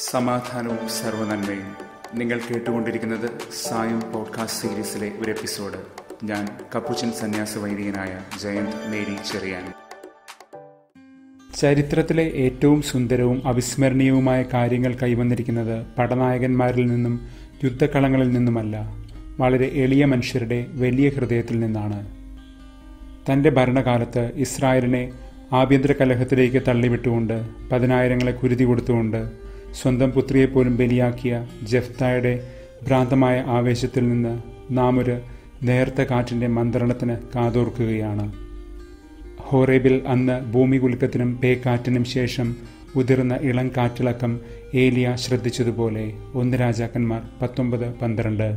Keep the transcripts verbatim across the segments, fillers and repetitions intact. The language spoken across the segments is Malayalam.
സമാധാനവും സർവ്വനന്മയും. നിങ്ങൾ കേട്ടുകൊണ്ടിരിക്കുന്നത് സായം പോഡ്കാസ്റ്റ് സീരീസിലെ ഒരു എപ്പിസോഡ്. ഞാൻ കപ്പുച്ചൻ സന്യാസ വൈദികനായ ജയന്ത് മേരി ചെറിയാൻ. ചരിത്രത്തിലെ ഏറ്റവും സുന്ദരവും അവിസ്മരണീയവുമായ കാര്യങ്ങൾ കൈവന്നിരിക്കുന്നത് പടനായകന്മാരിൽ നിന്നും യുദ്ധക്കളങ്ങളിൽ നിന്നുമല്ല, വളരെ എളിയ മനുഷ്യരുടെ വലിയ ഹൃദയത്തിൽ നിന്നാണ്. തൻ്റെ ഭരണകാലത്ത് ഇസ്രായേലിനെ ആഭ്യന്തര കലഹത്തിലേക്ക് തള്ളിവിട്ടുകൊണ്ട്, പതിനായിരങ്ങളെ കുരുതി കൊടുത്തുകൊണ്ട്, സ്വന്തം പുത്രിയെപ്പോലും ബലിയാക്കിയ ജെഫ്തായുടെ ഭ്രാന്തമായ ആവേശത്തിൽ നിന്ന് നാം ഒരു നേർത്ത കാറ്റിൻ്റെ മന്ത്രണത്തിന് കാതോർക്കുകയാണ്. ഹോറേബിൽ അന്ന് ഭൂമി കുലുക്കത്തിനും പേക്കാറ്റിനും ശേഷം ഉതിർന്ന ഇളം കാറ്റിളക്കം ഏലിയ ശ്രദ്ധിച്ചതുപോലെ. ഒന്ന് രാജാക്കന്മാർ പത്തൊമ്പത് പന്ത്രണ്ട്.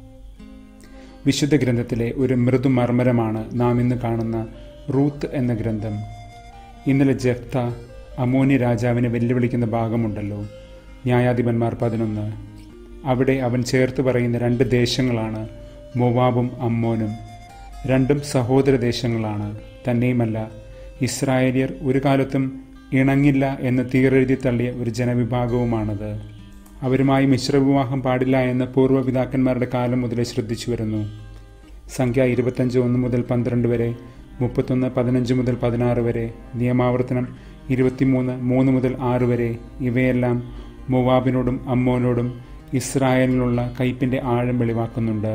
വിശുദ്ധ ഗ്രന്ഥത്തിലെ ഒരു മൃദുമർമ്മരമാണ് നാം ഇന്ന് കാണുന്ന റൂത്ത് എന്ന ഗ്രന്ഥം. ഇന്നലെ ജെഫ്ത അമ്മോനി രാജാവിനെ വെല്ലുവിളിക്കുന്ന ഭാഗമുണ്ടല്ലോ, ന്യായാധിപന്മാർ പതിനൊന്ന്. അവിടെ അവൻ ചേർത്ത് പറയുന്ന രണ്ട് ദേശങ്ങളാണ് മോവാബും അമ്മോനും. രണ്ടും സഹോദര ദേശങ്ങളാണ്. തന്നെയുമല്ല, ഇസ്രായേലിയർ ഒരു കാലത്തും ഇണങ്ങില്ല എന്ന് തീരെഴുതി തള്ളിയ ഒരു ജനവിഭാഗവുമാണത്. അവരുമായി മിശ്രവിവാഹം പാടില്ല എന്ന് പൂർവ്വപിതാക്കന്മാരുടെ കാലം മുതലേ ശ്രദ്ധിച്ചു വരുന്നു. സംഖ്യ ഇരുപത്തഞ്ച് ഒന്ന് മുതൽ പന്ത്രണ്ട് വരെ, മുപ്പത്തൊന്ന് പതിനഞ്ച് മുതൽ പതിനാറ് വരെ, നിയമാവർത്തനം ഇരുപത്തിമൂന്ന് മൂന്ന് മുതൽ ആറ് വരെ. ഇവയെല്ലാം മോവാബിനോടും അമ്മോനോടും ഇസ്രായേലിനുള്ള കയ്പിൻ്റെ ആഴം വെളിവാക്കുന്നുണ്ട്.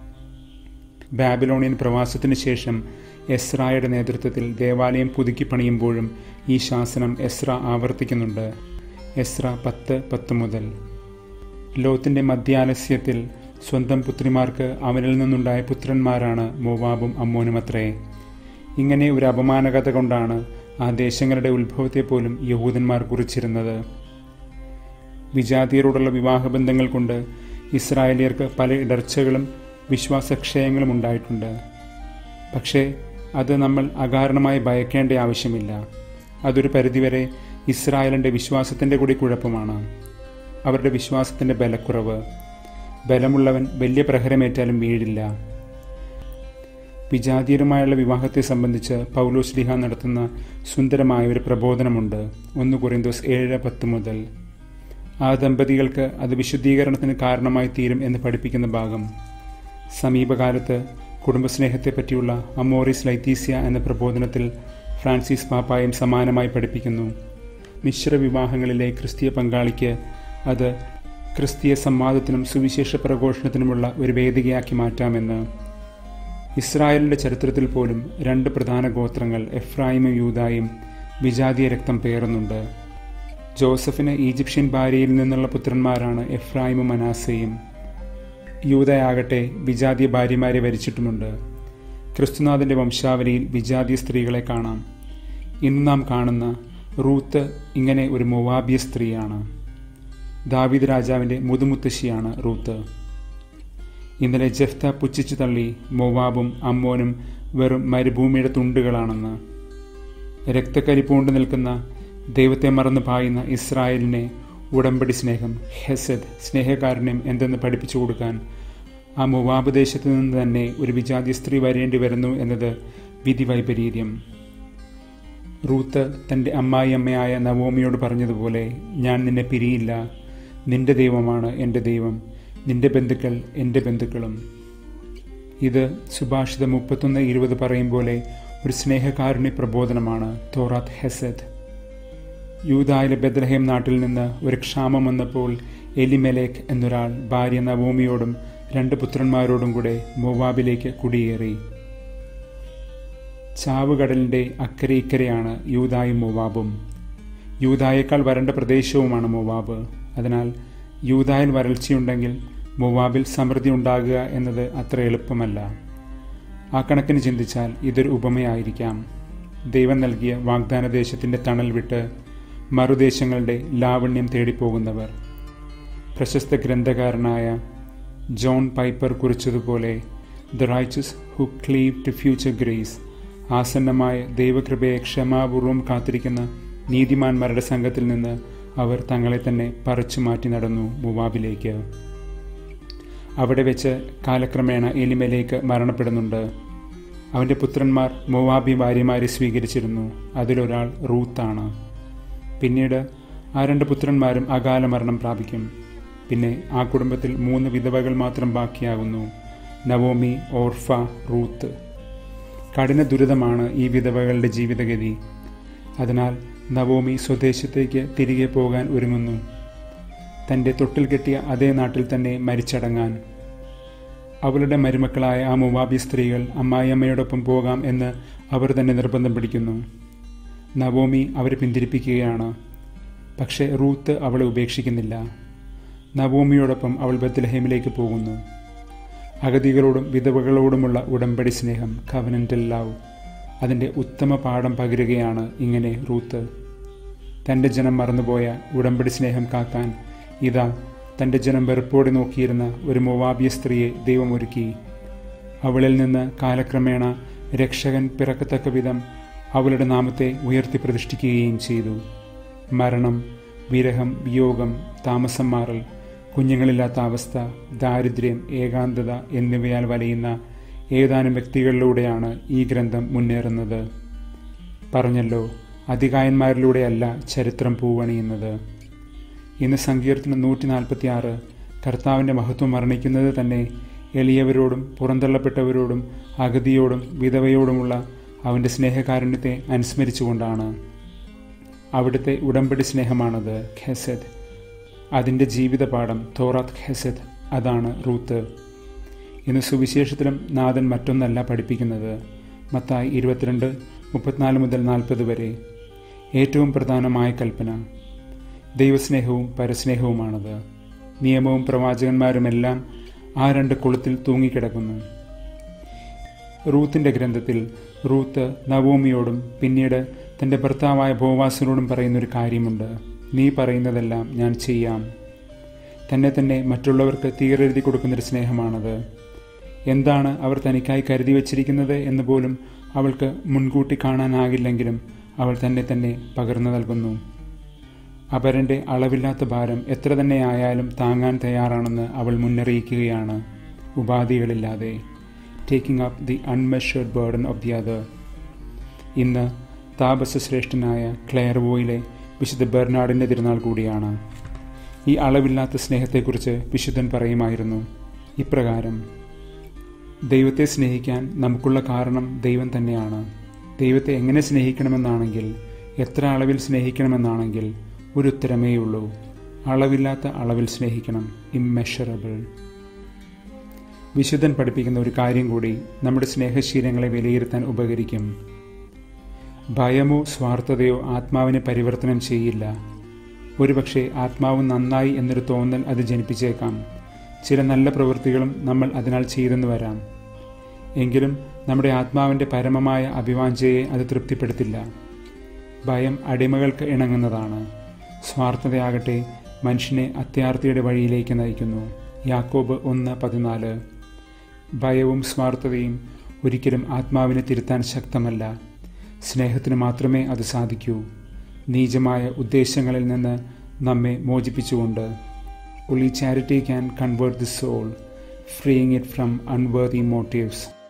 ബാബിലോണിയൻ പ്രവാസത്തിന് ശേഷം എസ്രായുടെ നേതൃത്വത്തിൽ ദേവാലയം പുതുക്കി പണിയുമ്പോഴും ഈ ശാസനം എസ്ര ആവർത്തിക്കുന്നുണ്ട്. എസ്ര പത്ത് പത്ത് മുതൽ. ലോത്തിന്റെ മധ്യാലസ്യത്തിൽ സ്വന്തം പുത്രിമാർക്ക് അവനിൽ നിന്നുണ്ടായ പുത്രന്മാരാണ് മോവാബും അമ്മോനുമത്രേ. ഇങ്ങനെ ഒരു അപമാനകഥ കൊണ്ടാണ് ആ ദേശങ്ങളുടെ ഉത്ഭവത്തെ പോലും യഹൂദന്മാർ കുറിച്ചിരുന്നത്. വിജാതിയരോടുള്ള വിവാഹബന്ധങ്ങൾ കൊണ്ട് ഇസ്രായേലിയർക്ക് പല ഇടർച്ചകളും വിശ്വാസക്ഷയങ്ങളും ഉണ്ടായിട്ടുണ്ട്. പക്ഷേ അത് നമ്മൾ അകാരണമായി ഭയക്കേണ്ട ആവശ്യമില്ല. അതൊരു പരിധിവരെ ഇസ്രായേലിൻ്റെ വിശ്വാസത്തിൻ്റെ കൂടി കുഴപ്പമാണ്, അവരുടെ വിശ്വാസത്തിൻ്റെ ബലക്കുറവ്. ബലമുള്ളവൻ വലിയ പ്രഹരമേറ്റാലും വീഴില്ല. വിജാതീയരുമായുള്ള വിവാഹത്തെ സംബന്ധിച്ച് പൗലോസ് ലീഹ നടത്തുന്ന സുന്ദരമായ ഒരു പ്രബോധനമുണ്ട്. ഒന്ന് കൊറിന്തോസ് ഏഴ് പത്ത് മുതൽ. ആ ദമ്പതികൾക്ക് അത് വിശുദ്ധീകരണത്തിന് കാരണമായി തീരും എന്ന് പഠിപ്പിക്കുന്ന ഭാഗം. സമീപകാലത്ത് കുടുംബസ്നേഹത്തെപ്പറ്റിയുള്ള അമോറിസ് ലൈത്തീസ്യ എന്ന പ്രബോധനത്തിൽ ഫ്രാൻസിസ് പാപ്പായും സമാനമായി പഠിപ്പിക്കുന്നു. മിശ്ര വിവാഹങ്ങളിലെ ക്രിസ്തീയ പങ്കാളിക്ക് അത് ക്രിസ്തീയ സംവാദത്തിനും സുവിശേഷ പ്രഘോഷണത്തിനുമുള്ള ഒരു വേദികയാക്കി മാറ്റാമെന്ന്. ഇസ്രായേലിൻ്റെ ചരിത്രത്തിൽ പോലും രണ്ട് പ്രധാന ഗോത്രങ്ങൾ, എഫ്രായിമും യൂദായും, വിജാതീയ രക്തം പേറുന്നുണ്ട്. ജോസഫിന് ഈജിപ്ഷ്യൻ ഭാര്യയിൽ നിന്നുള്ള പുത്രന്മാരാണ് എഫ്രായിമും മനാസയും. യൂദയാകട്ടെ വിജാതീയ ഭാര്യമാരെ വരിച്ചിട്ടുമുണ്ട്. ക്രിസ്തുനാഥൻ്റെ വംശാവലിയിൽ വിജാതീയ സ്ത്രീകളെ കാണാം. ഇന്ന് നാം കാണുന്ന റൂത്ത് ഇങ്ങനെ ഒരു മോവാബിയ സ്ത്രീയാണ്. ദാവീദ് രാജാവിൻ്റെ മുതുമുത്തശ്ശിയാണ് റൂത്ത്. ഇന്നലെ ജെഫ്ത പുച്ഛിച്ചു തള്ളി മോവാബും അമ്മോനും വെറും മരുഭൂമിയുടെ തുണ്ടുകളാണെന്ന്. രക്തക്കരി പൂണ്ടു നിൽക്കുന്ന, ദൈവത്തെ മറന്നു പായുന്ന ഇസ്രായേലിനെ ഉടമ്പടി സ്നേഹം, ഹെസദ്, സ്നേഹകാരുണ്യം എന്തെന്ന് പഠിപ്പിച്ചു കൊടുക്കാൻ ആ മോവാബ് ദേശത്തു നിന്ന് തന്നെ ഒരു വിജാതി സ്ത്രീ വരേണ്ടി വരുന്നു എന്നത് വിധി വൈപരീത്യം. റൂത്ത് തൻ്റെ അമ്മായി അമ്മയായ നവോമിയോട് പറഞ്ഞതുപോലെ, ഞാൻ നിന്നെ പിരിയില്ല, നിന്റെ ദൈവമാണ് എൻ്റെ ദൈവം, നിന്റെ ബന്ധുക്കൾ എൻ്റെ ബന്ധുക്കളും. ഇത് സുഭാഷിതം മുപ്പത്തൊന്ന് ഇരുപത് പറയും പോലെ ഒരു സ്നേഹകാരുണ്യ പ്രബോധനമാണ്. തോറാത്ത് ഹെസദ്. യൂദായിലെ ബെത്ലഹേം നാട്ടിൽ നിന്ന് ഒരു ക്ഷാമം വന്നപ്പോൾ എലിമെലേക്ക് എന്നൊരാൾ ഭാര്യ നവോമിയോടും രണ്ട് പുത്രന്മാരോടും കൂടെ മോവാബിലേക്ക് കുടിയേറി. ചാവുകടലിൻ്റെ അക്കരെ ഇക്കരെയാണ് യൂദായും മോവാബും. യൂദായേക്കാൾ വരണ്ട പ്രദേശവുമാണ് മോവാബ്. അതിനാൽ യൂദായിൽ വരൾച്ചയുണ്ടെങ്കിൽ മോവാബിൽ സമൃദ്ധി ഉണ്ടാകുക എന്നത് അത്ര എളുപ്പമല്ല. ആ കണക്കിന് ചിന്തിച്ചാൽ ഇതൊരു ഉപമയായിരിക്കാം. ദൈവം നൽകിയ വാഗ്ദാന ദേശത്തിൻ്റെ തണൽ വിട്ട് മറുദേശങ്ങളുടെ ലാവണ്യം തേടിപ്പോകുന്നവർ. പ്രശസ്ത ഗ്രന്ഥകാരനായ ജോൺ പൈപ്പർ കുറിച്ചതുപോലെ, the righteous who cleave to future grace, ആസന്നമായ ദൈവകൃപയെ ക്ഷമാപൂർവം കാത്തിരിക്കുന്ന നീതിമാന്മാരുടെ സംഘത്തിൽ നിന്ന് അവർ തങ്ങളെ തന്നെ പറിച്ചു മാറ്റി നടന്നു മോവാബിലേക്ക്. അവിടെ വെച്ച് കാലക്രമേണ എലിമെലേക്ക് മരണപ്പെടുന്നുണ്ട്. അവൻ്റെ പുത്രന്മാർ മോവാബി ഭാര്യമാരെ സ്വീകരിച്ചിരുന്നു. അതിലൊരാൾ റൂത്താണ്. പിന്നീട് ആ രണ്ട് പുത്രന്മാരും അകാല മരണം പ്രാപിക്കും. പിന്നെ ആ കുടുംബത്തിൽ മൂന്ന് വിധവകൾ മാത്രം ബാക്കിയാകുന്നു: നവോമി, ഓർഫ, റൂത്ത്. കഠിന ദുരിതമാണ് ഈ വിധവകളുടെ ജീവിതഗതി. അതിനാൽ നവോമി സ്വദേശത്തേക്ക് തിരികെ പോകാൻ ഒരുങ്ങുന്നു, തൻ്റെ തൊട്ടിൽ കെട്ടിയ അതേ നാട്ടിൽ തന്നെ മരിച്ചടങ്ങാൻ. അവളുടെ മരുമക്കളായ ആ മോവാബി സ്ത്രീകൾ അമ്മായിയമ്മയോടൊപ്പം പോകാം എന്ന് അവർ തന്നെ നിർബന്ധം പിടിക്കുന്നു. നവോമി അവരെ പിന്തിരിപ്പിക്കുകയാണ്. പക്ഷേ റൂത്ത് അവളെ ഉപേക്ഷിക്കുന്നില്ല. നവോമിയോടൊപ്പം അവൾ ബത്ലഹേമിലേക്ക് പോകുന്നു. അഗതികളോടും വിധവകളോടുമുള്ള ഉടമ്പടി സ്നേഹം, കവനൻ്റൽ ലവ്, അതിൻ്റെ ഉത്തമ പാഠം പകരുകയാണ് ഇങ്ങനെ റൂത്ത്. തൻ്റെ ജനം മറന്നുപോയ ഉടമ്പടി സ്നേഹം കാക്കാൻ ഇതാ തൻ്റെ ജനം വെറുപ്പോടെ നോക്കിയിരുന്ന ഒരു മോവാബിയ സ്ത്രീയെ ദൈവം ഒരുക്കി. അവളിൽ നിന്ന് കാലക്രമേണ രക്ഷകൻ പിറക്കത്തക്ക വിധം അവളുടെ നാമത്തെ ഉയർത്തി പ്രതിഷ്ഠിക്കുകയും ചെയ്തു. മരണം, വിരഹം, വിയോഗം, താമസം മാറൽ, കുഞ്ഞുങ്ങളില്ലാത്ത അവസ്ഥ, ദാരിദ്ര്യം, ഏകാന്തത എന്നിവയാൽ വലയുന്ന ഏതാനും വ്യക്തികളിലൂടെയാണ് ഈ ഗ്രന്ഥം മുന്നേറുന്നത്. പറഞ്ഞല്ലോ, അതികായന്മാരിലൂടെയല്ല ചരിത്രം പൂവണിയുന്നത്. ഇന്ന് സങ്കീർത്തനം നൂറ്റി നാൽപ്പത്തി ആറ് കർത്താവിൻ്റെ മഹത്വം വർണ്ണിക്കുന്നത് തന്നെ എളിയവരോടും പുറന്തള്ളപ്പെട്ടവരോടും അഗതിയോടും വിധവയോടുമുള്ള അവൻ്റെ സ്നേഹകാരുണ്യത്തെ അനുസ്മരിച്ചുകൊണ്ടാണ്. അവിടുത്തെ ഉടമ്പടി സ്നേഹമാണത്, ഖെസെദ്. അതിൻ്റെ ജീവിതപാഠം, തോറാത്ത് ഖെസെദ്, അതാണ് റൂത്ത്. ഇന്ന് സുവിശേഷത്തിലും നാഥൻ മറ്റൊന്നല്ല പഠിപ്പിക്കുന്നത്. മത്തായി ഇരുപത്തിരണ്ട് മുപ്പത്തിനാല് മുതൽ നാൽപ്പത് വരെ ഏറ്റവും പ്രധാനമായ കൽപ്പന ദൈവസ്നേഹവും പരസ്നേഹവുമാണത്. നിയമവും പ്രവാചകന്മാരുമെല്ലാം ആ രണ്ട് കുളത്തിൽ തൂങ്ങിക്കിടക്കുന്നു. റൂത്തിൻ്റെ ഗ്രന്ഥത്തിൽ റൂത്ത് നവോമിയോടും പിന്നീട് തൻ്റെ ഭർത്താവായ ബോവാസിനോടും പറയുന്നൊരു കാര്യമുണ്ട്: നീ പറയുന്നതെല്ലാം ഞാൻ ചെയ്യാം. തന്നെ തന്നെ മറ്റുള്ളവർക്ക് തീരെഴുതി കൊടുക്കുന്നൊരു സ്നേഹമാണത്. എന്താണ് അവർ തനിക്കായി കരുതി വച്ചിരിക്കുന്നത് എന്ന് പോലും അവൾക്ക് മുൻകൂട്ടി കാണാനാകില്ലെങ്കിലും അവൾ തന്നെ തന്നെ പകർന്നു നൽകുന്നു. അപരൻ്റെ അളവില്ലാത്ത ഭാരം എത്ര തന്നെ ആയാലും താങ്ങാൻ തയ്യാറാണെന്ന് അവൾ മുന്നറിയിക്കുകയാണ്, ഉപാധികളില്ലാതെ. Taking up the unmeasured burden of the other. ഇന്ന് താപസശ്രേഷ്ഠനായ ക്ലെയർവോയിലെ വിശുദ്ധ ബെർണാഡിൻ്റെ തിരുനാൾ കൂടിയാണ്. ഈ അളവില്ലാത്ത സ്നേഹത്തെക്കുറിച്ച് വിശുദ്ധൻ പറയുമായിരുന്നു ഇപ്രകാരം: ദൈവത്തെ സ്നേഹിക്കാൻ നമുക്കുള്ള കാരണം ദൈവം തന്നെയാണ്. ദൈവത്തെ എങ്ങനെ സ്നേഹിക്കണമെന്നാണെങ്കിൽ, എത്ര അളവിൽ സ്നേഹിക്കണമെന്നാണെങ്കിൽ ഒരു ഉത്തരമേയുള്ളൂ: അളവില്ലാത്ത അളവിൽ സ്നേഹിക്കണം, ഇമ്മെഷറബിൾ. വിശുദ്ധൻ പഠിപ്പിക്കുന്ന ഒരു കാര്യം കൂടി നമ്മുടെ സ്നേഹശീലങ്ങളെ വിലയിരുത്താൻ ഉപകരിക്കും. ഭയമോ സ്വാർത്ഥതയോ ആത്മാവിനെ പരിവർത്തനം ചെയ്യില്ല. ഒരുപക്ഷെ ആത്മാവ് നന്നായി എന്നൊരു തോന്നൽ അത് ജനിപ്പിച്ചേക്കാം. ചില നല്ല പ്രവൃത്തികളും നമ്മൾ അതിനാൽ ചെയ്തെന്ന് വരാം. എങ്കിലും നമ്മുടെ ആത്മാവിൻ്റെ പരമമായ അഭിവാഞ്ചയെ അത് തൃപ്തിപ്പെടുത്തില്ല. ഭയം അടിമകൾക്ക് ഇണങ്ങുന്നതാണ്. സ്വാർത്ഥതയാകട്ടെ മനുഷ്യനെ അത്യാർത്തിയുടെ വഴിയിലേക്ക് നയിക്കുന്നു. യാക്കോബ് ഒന്ന് പതിനാല്. ഭയവും സ്വാർത്ഥതയും ഒരിക്കലും ആത്മാവിനെ തിരുത്താൻ ശക്തമല്ല. സ്നേഹത്തിന് മാത്രമേ അത് സാധിക്കൂ, നീചമായ ഉദ്ദേശങ്ങളിൽ നിന്ന് നമ്മെ മോചിപ്പിച്ചുകൊണ്ട്. Only charity can convert the soul, freeing it from unworthy motives.